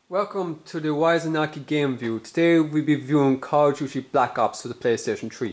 Welcome to the Wizanaki Game View. Today we'll be viewing Call of Duty Black Ops for the PlayStation 3.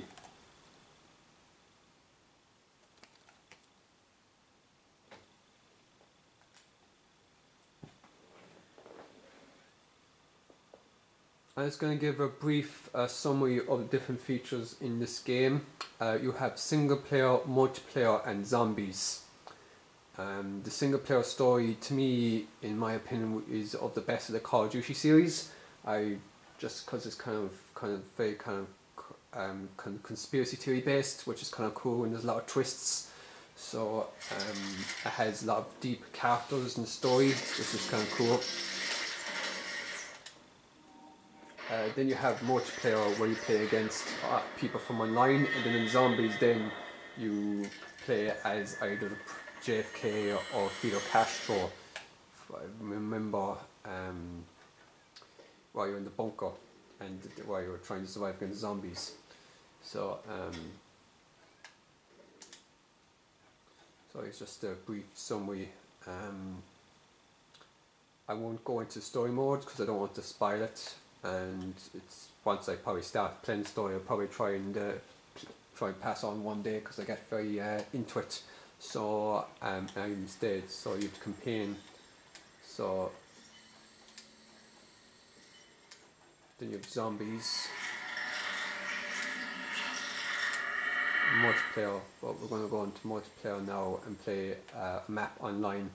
I'm just going to give a brief summary of the different features in this game. You have single player, multiplayer and zombies. The single player story, to me, in my opinion, is of the best of the Call of Duty series. Just because it's kind of very kind of conspiracy theory based, which is kind of cool, and there's a lot of twists. So it has a lot of deep characters in the story, which is kind of cool. Then you have multiplayer where you play against people from online, and then in zombies then you play as either JFK or Fidel Castro. I remember while you're in the bunker and while you're trying to survive against zombies. So it's just a brief summary. I won't go into story mode because I don't want to spoil it. And it's once I probably start playing the story, I'll probably try and pass on one day because I get very into it. So I'm instead, so you have campaign. So then you have zombies, multiplayer. But we're going to go into multiplayer now and play a map online.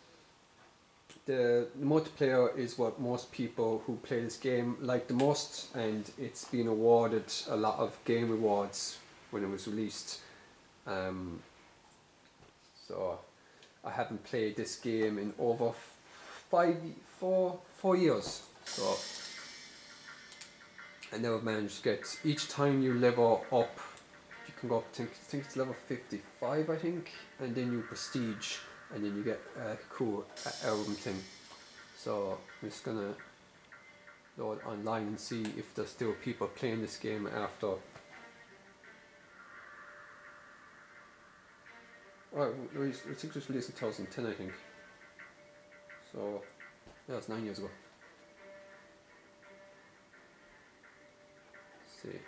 The multiplayer is what most people who play this game like the most, and it's been awarded a lot of game awards when it was released. So I haven't played this game in over 4 years. So I never managed to get, each time you level up, you can go up to, I think it's level 55 I think, and then you prestige, and then you get a cool album thing. So I'm just gonna load online and see if there's still people playing this game after. Oh, I think it was released in 2010 I think. So yeah, it's 9 years ago. Let's see.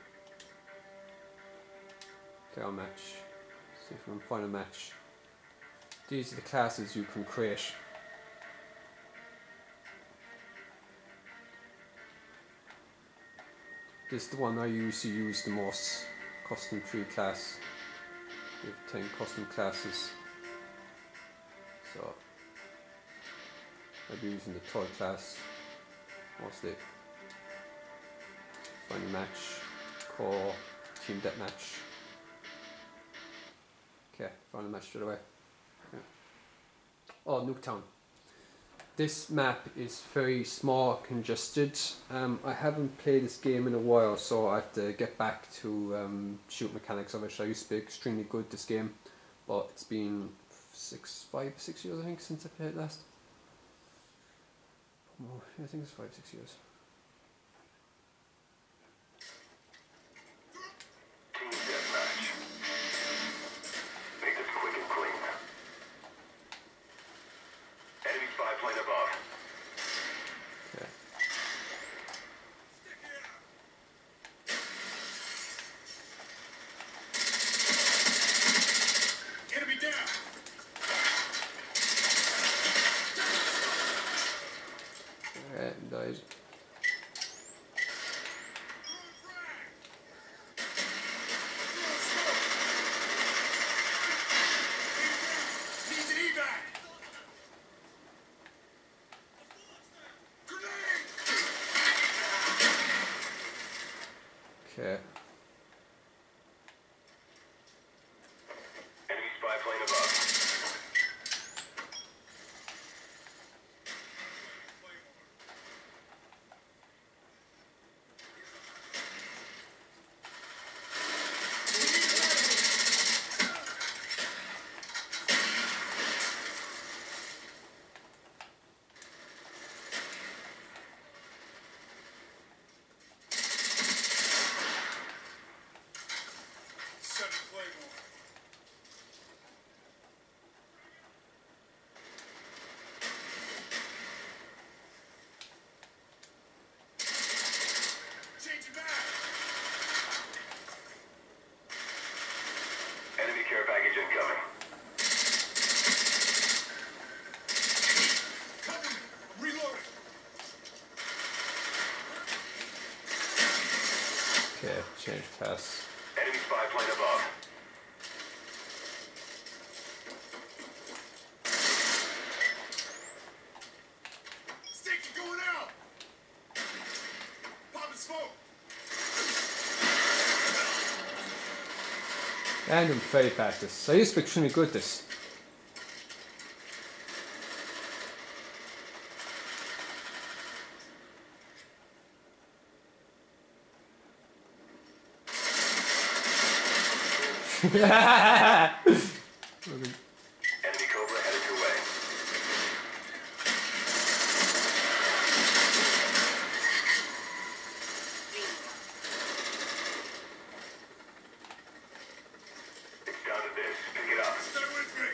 Play our match. See if we can find a match. These are the classes you can create. This is the one I usually use the most. Custom 3 class. We have 10 custom classes. So I'll be using the 3rd class mostly. Find a match. Core. Team deathmatch. Okay, found a match straight away. Yeah. Oh, Nuketown. This map is very small, congested. I haven't played this game in a while, so I have to get back to shoot mechanics of it. I used to be extremely good at this game, but it's been 5, 6 years I think since I played it last. Oh, I think it's 5, 6 years. Died. Okay. Enemy spy plane above. Okay, change pass. Enemy spy plane above. Sticky going out. Popping smoke. And I'm very bad at this. I used to be extremely good at this. Enemy Cobra headed your way. It's down to this. Pick it up. Stay with me.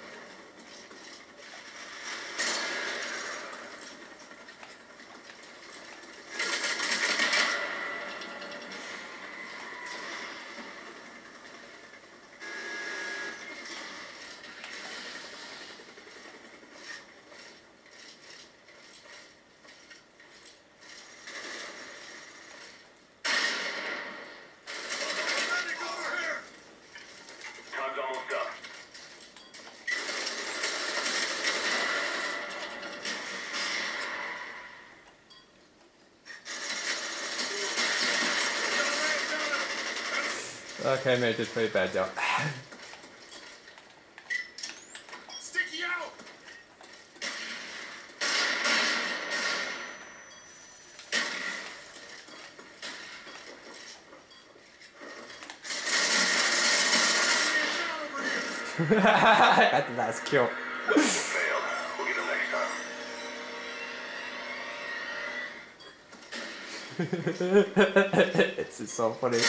Time's almost up. Okay, mate, did pretty bad job. Sticky out. Got the last kill. Failed. We'll get him next time. It's just so funny.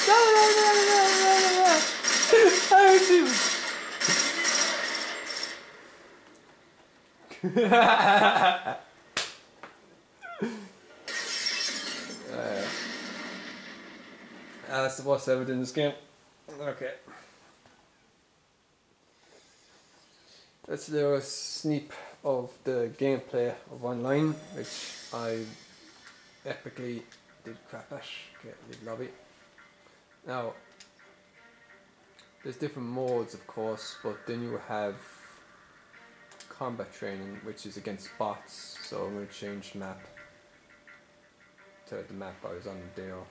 Oh, shoot. That's the worst ever in this game. Okay. Let's do a sneak of the gameplay of online, which I epically did crap at. Okay, leave lobby. Now, there's different modes, of course, but then you have combat training, which is against bots. So I'm going to change the map to the map I was on the deal.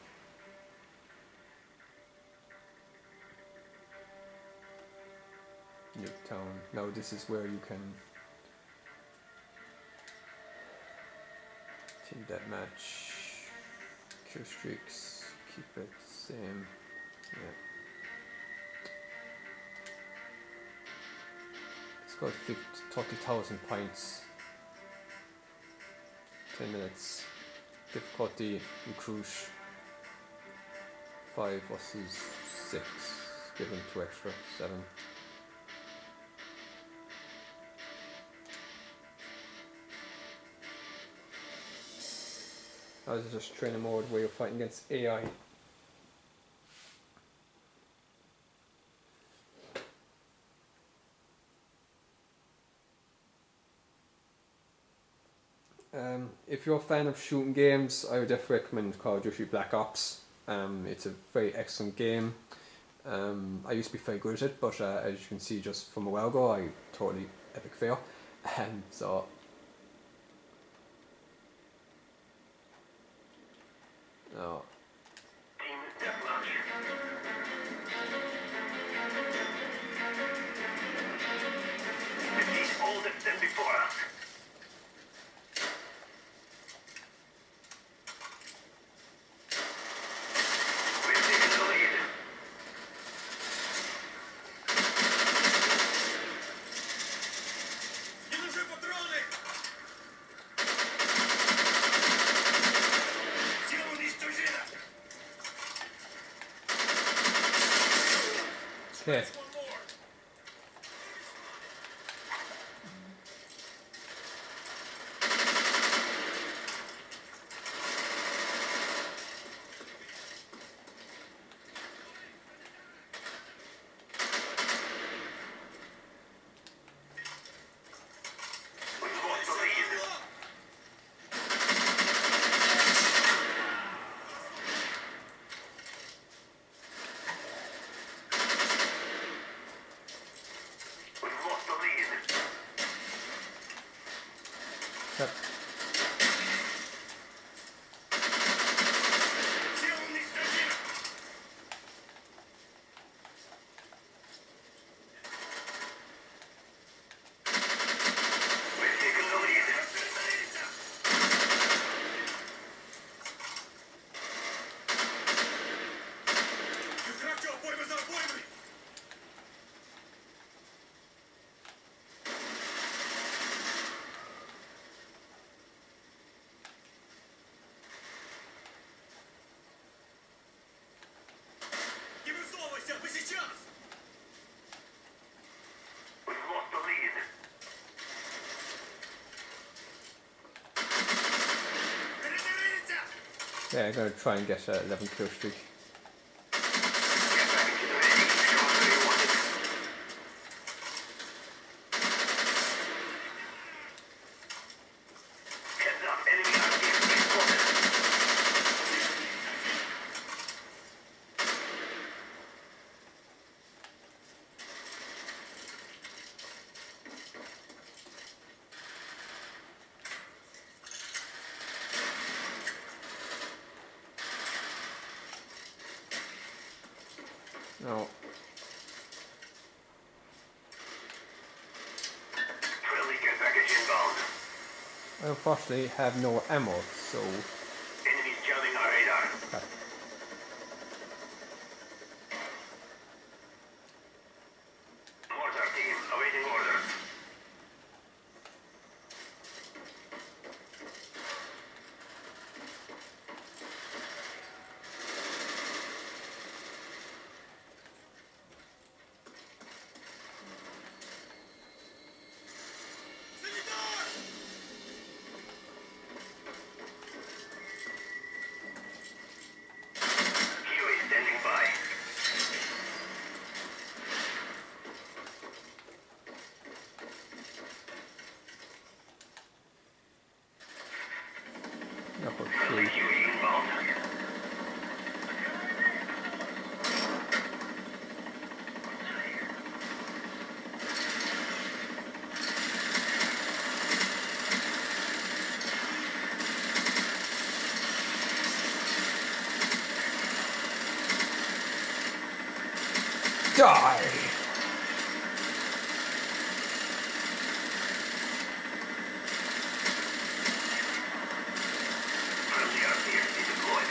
Nuketown. Now this is where you can team deathmatch, kill streaks, keep it same. Yeah. It's got 30,000 points. 10 minutes. Difficulty recruit 5 versus 6. Give them 2 extra 7. I was just training mode where you're fighting against AI. If you're a fan of shooting games, I would definitely recommend Call of Duty Black Ops. It's a very excellent game. I used to be very good at it, but as you can see just from a while ago, I totally epic fail. So no. Team deathmatch. Defeat all that stand before us. We're taking the lead. Nie duży patrony! Сила уничтожена! Okay. We lost the lead. Yeah, I'm gonna try and get a 11 kill streak. No. I unfortunately have no ammo, so... Enemies jamming our radar. Okay. Mortar team, awaiting orders. Huey standing by. Okay. Huey inbound. Die! Friendly RCXD deployed.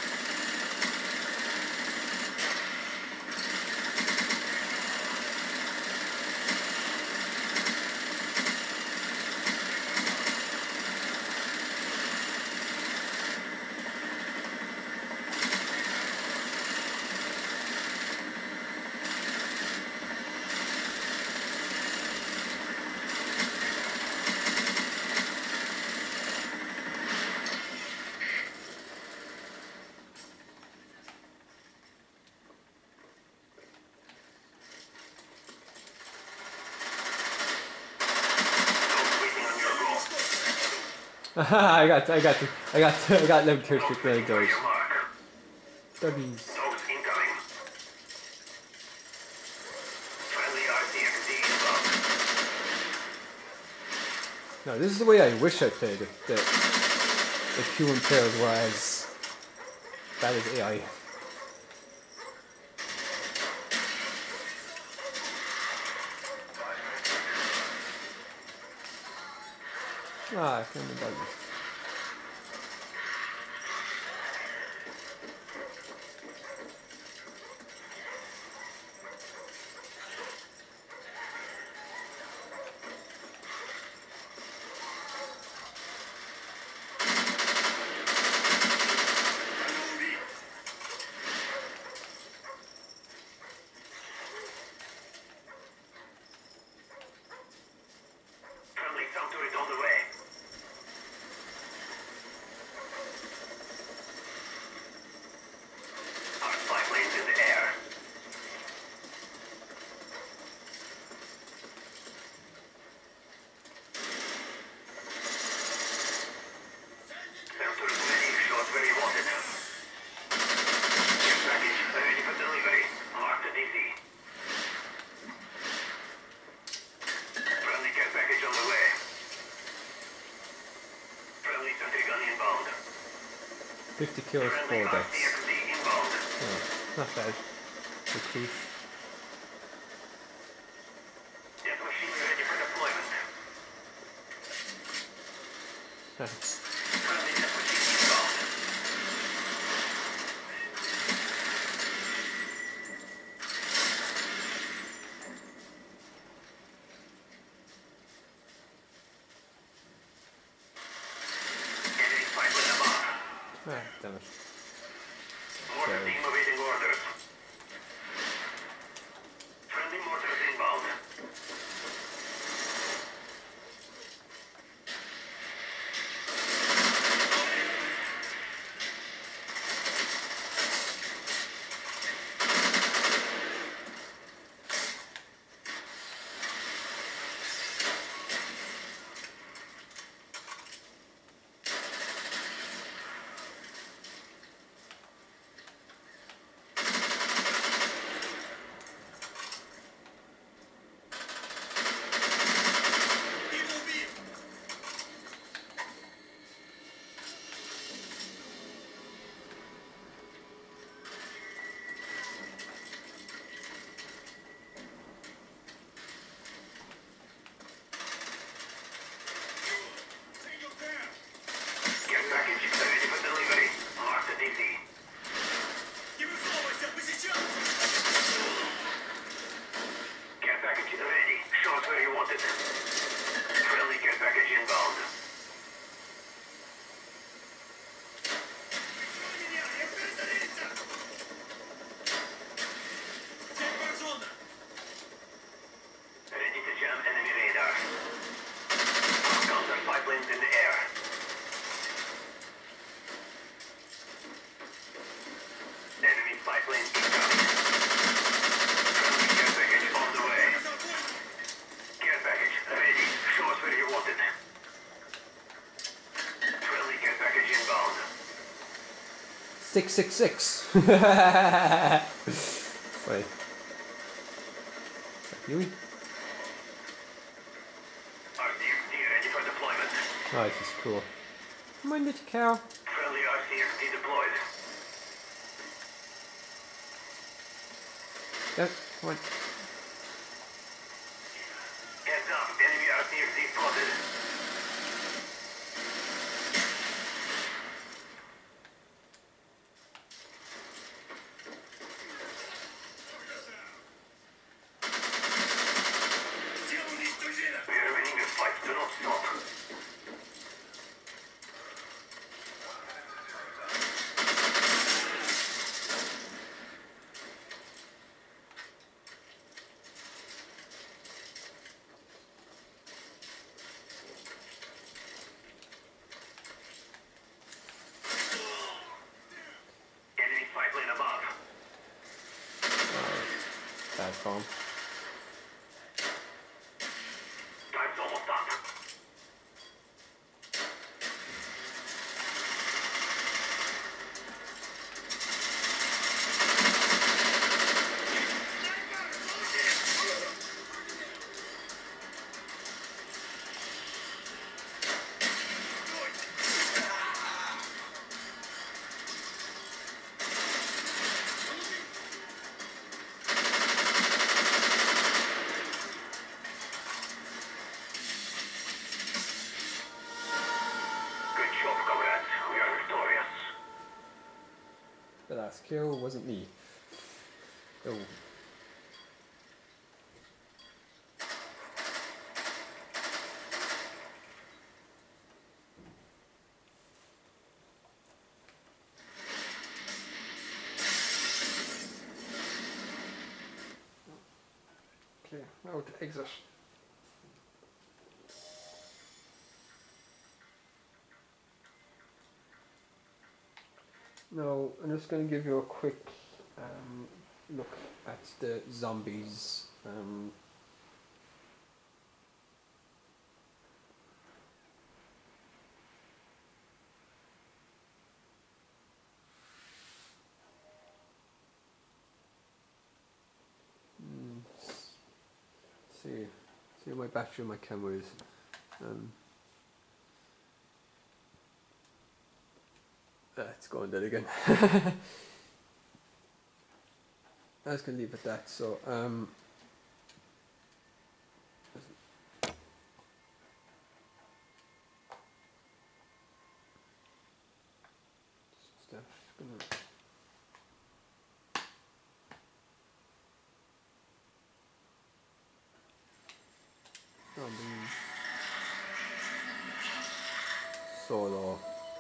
I got 11 kill streak, there it goes. Your mark. Doggies. Dogs incoming. Friendly RCXD inbound. No, this is the way I wish I played if human players were as bad as AI. Ah, I can't remember this. Friendly sound turret on the way. Our spy plane's in the air. Sound turret ready, shot where you want it. Care package ready for delivery. Mark the DC. Friendly care package on the way. Friendly sentry gun inbound. 50 kills, 4 Friendly deaths. RCXD inbound. Oh, not bad. Good proof. Jet machine ready for deployment. Friendly jet machine inbound. Enemy spy plane above. Ah, damn it. Mortar team awaiting orders. Friendly mortars inbound. package ready for delivery. Mark the DC. Care package ready. Show us where you want it. Friendly care package inbound. Ready to jam enemy radar. Counter pipelines in the air. Enemy pipeline incoming. Friendly care package on the way. Care package ready. Show us where you want it. Friendly care package inbound. 666. Wait. Is that Huey? RCXD ready for deployment. Oh, this is cool. Come on, little cow. Friendly RCXD deployed. Yeah, come on. Heads up, enemy RCXD spotted. We are winning the fight, do not stop. Enemy pipeline above. Bad phone. Time's almost up. Good job, comrades. We are victorious. The last kill wasn't me. Oh. Okay, now to exit. Now, I'm just going to give you a quick look at the zombies. See how my battery on my camera is. It's going dead again. I was going to leave it at that. So, just gonna. Zombies. Solo.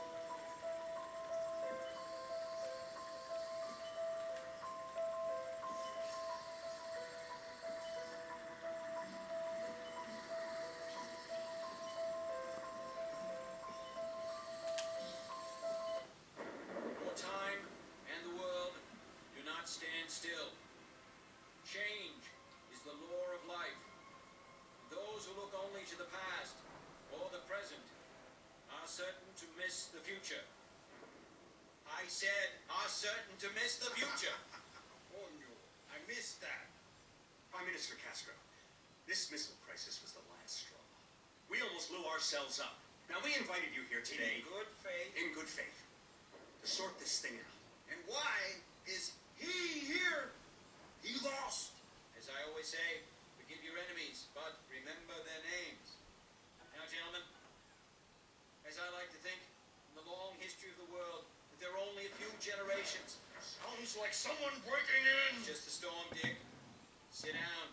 Time and the world do not stand still. Change is the law of life. Those who look only to the past or the present are certain to miss the future. I said are certain to miss the future. Oh no, I missed that. Prime Minister Castro, this missile crisis was the last straw. We almost blew ourselves up. Now, we invited you here today In good faith. in good faith to sort this thing out. And why is he here? He lost. As I always say, forgive your enemies, but remember their names. Now, gentlemen, as I like to think, in the long history history of the world, but there are only a few generations. Sounds like someone breaking in. Just a storm, Dick. Sit down.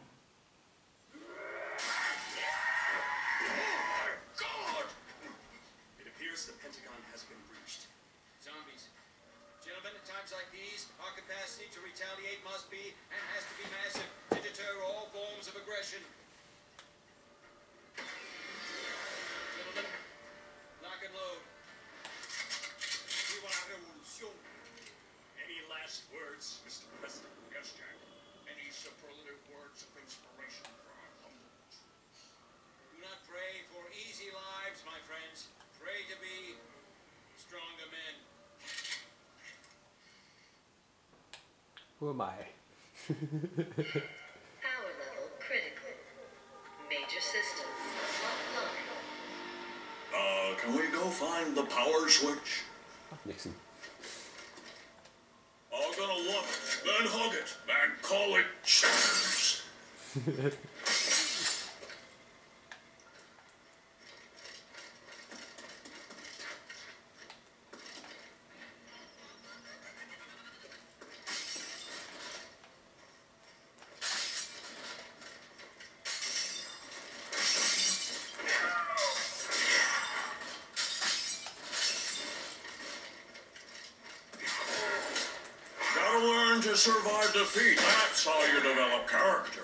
Oh my God! It appears the Pentagon has been breached. Zombies. Gentlemen, at times like these, our capacity to retaliate must be and has to be massive to deter all forms of aggression. Gentlemen, lock and load. Viva la revolución. Any last words, Mr. President? Yes, Jack. Any superlative words of inspiration for our humble. Do not pray for easy lives, my friends. Pray to be stronger men. Who am I? Power level critical. Major systems offline. Can we go find the power switch? Nixon. I'm gonna love it, then hug it, then call it Cheers. Gotta learn to survive defeat. That's how you develop character.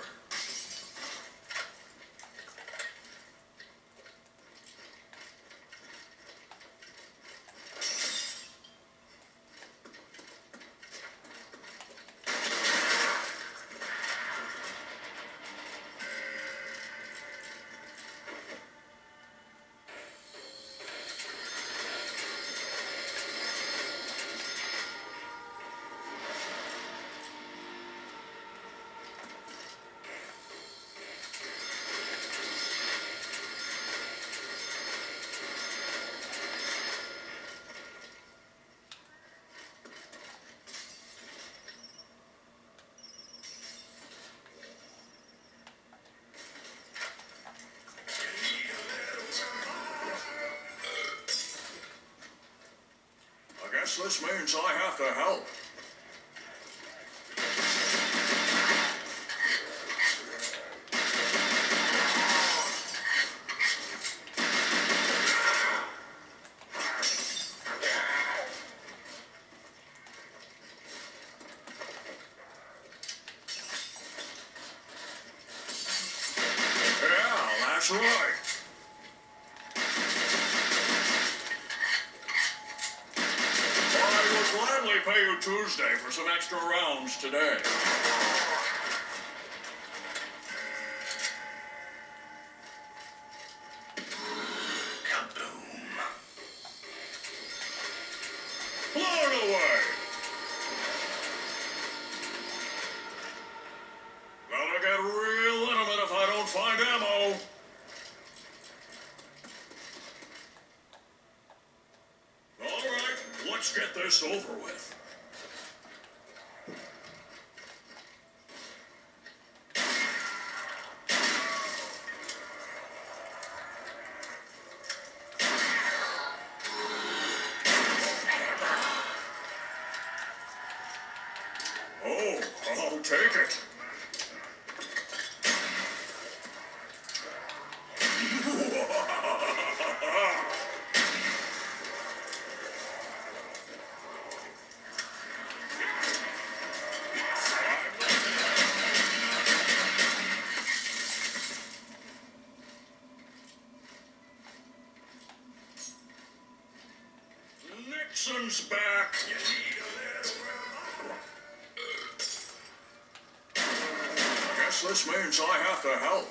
I guess this means I have to help. Yeah, that's right. I would gladly pay you Tuesday for some extra rounds today. Kaboom. Blown away. Gonna get real intimate if I don't find ammo. All right, let's get this over with. Oh, I'll take it. Nixon's back. I guess this means I have to help.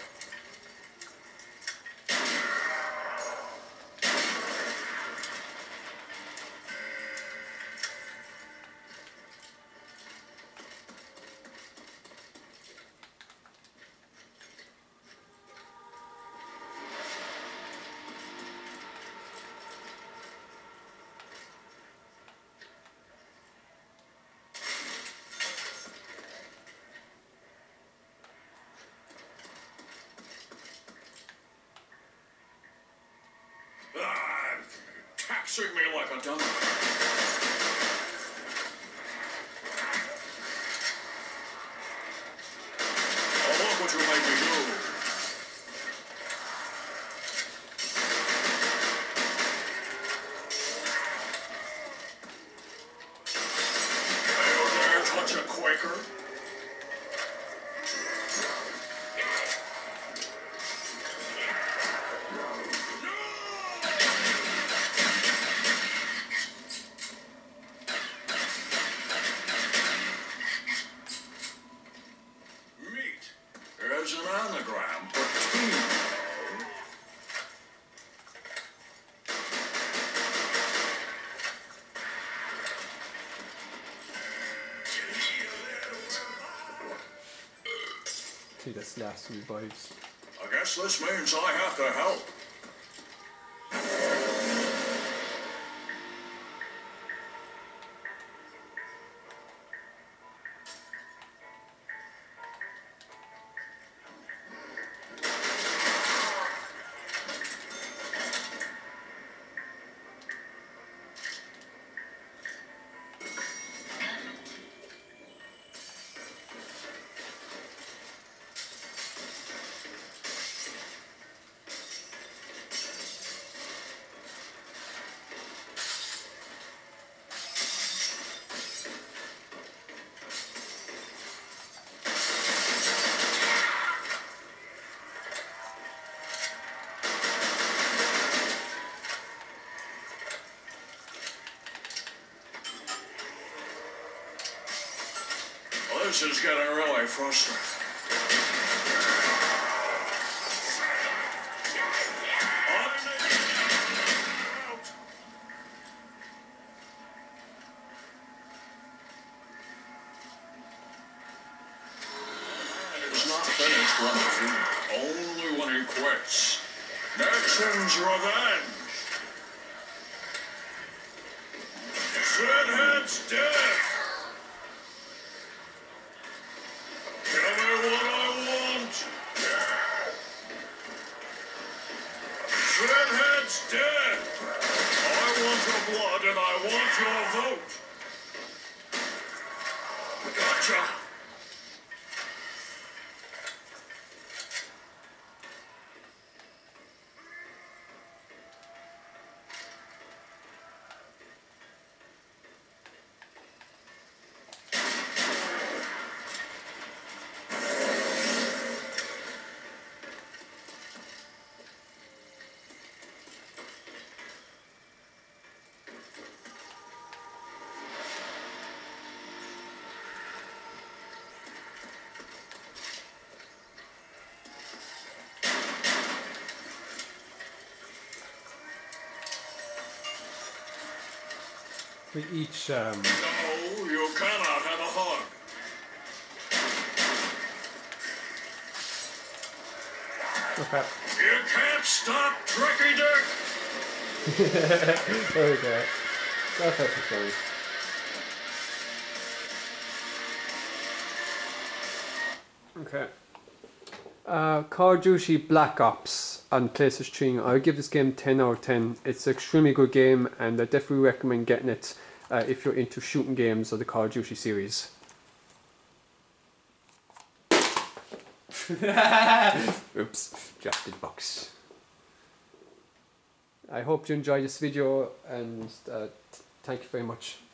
Treat me like a dummy. Oh, look what you made me do. Hey, you dare touch a Quaker? Meat. There's an anagram for team. See, that's last revives. I guess this means I have to help. This is getting really frustrating. It's not finished running, only when he quits. Nixon's revenge. Shithead's dead. Give me what I want. Shithead's dead. I want your blood and I want your vote. Gotcha. We each No, you cannot have a hug. okay. You can't stop Tricky Dick. Okay. That's actually funny. Okay. Call of Duty Black Ops on PlayStation 3. I would give this game 10 out of 10. It's an extremely good game and I definitely recommend getting it if you're into shooting games or the Call of Duty series. Oops, dropped the box. I hope you enjoyed this video and thank you very much.